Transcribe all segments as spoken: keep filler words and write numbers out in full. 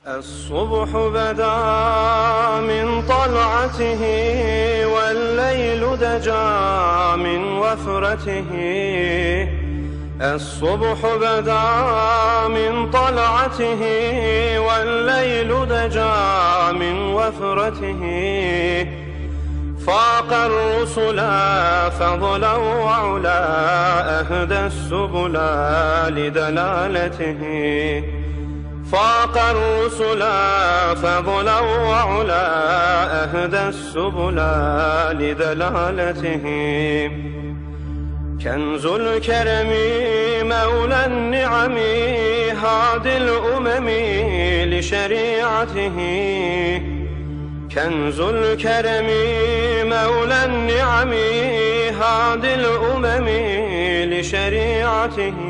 الصبح بدا من طلعته والليل دجا من وفرته. الصبح بدا من طلعته والليل دجا من وفرته. فاق الرسل فضلا وعلا أهدى السبل لدلالته. فاق الرسل فضلا وعلا أهدى السبل لدلالته. كنز الكرم مولى النعم هادي الأمم لشريعته. كنز الكرم مولى النعم هادي الأمم لشريعته.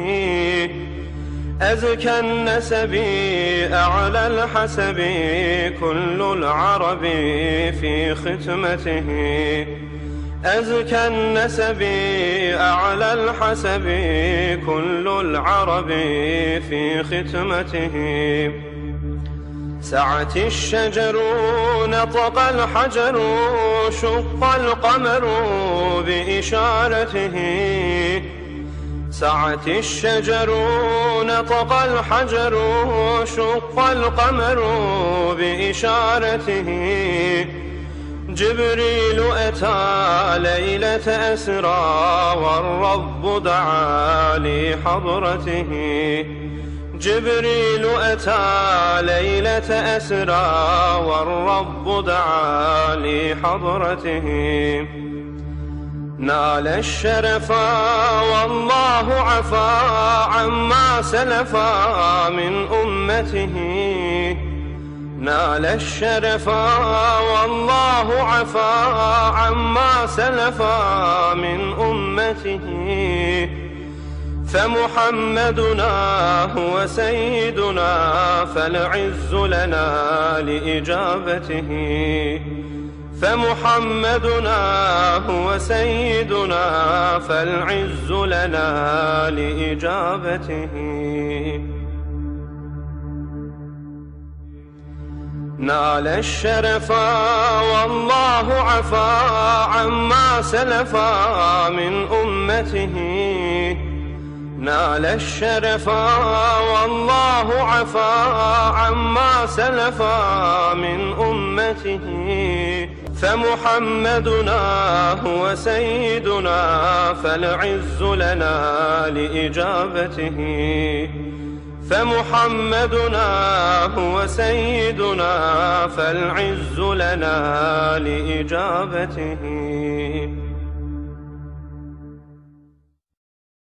أزكى النسب أعلى الحسب كل العرب في ختمته. أزكى النسب أعلى الحسب كل العرب في ختمته. سعت الشجر نطق الحجر شق القمر بإشارته. سعت الشجر نطق الحجر شق القمر بإشارته. جبريل أتى ليلة أسرى والرب دعا لحضرته. جبريل أتى ليلة أسرى والرب دعا لحضرته. نال الشرف والله عفا عما سلفا من أمته. نال الشرف والله عفا عما سلفا من أمته. فمحمدنا هو سيدنا فالعز لنا لإجابته. فمحمدنا هو سيدنا فالعز لنا لإجابته. نال الشرف والله عفا عما سلفا من أمته. نال الشرف والله عفا عما سلفا من أمته. فمحمدنا هو سيدنا فالعز لنا لإجابته. فمحمدنا هو سيدنا فالعز لنا لإجابته.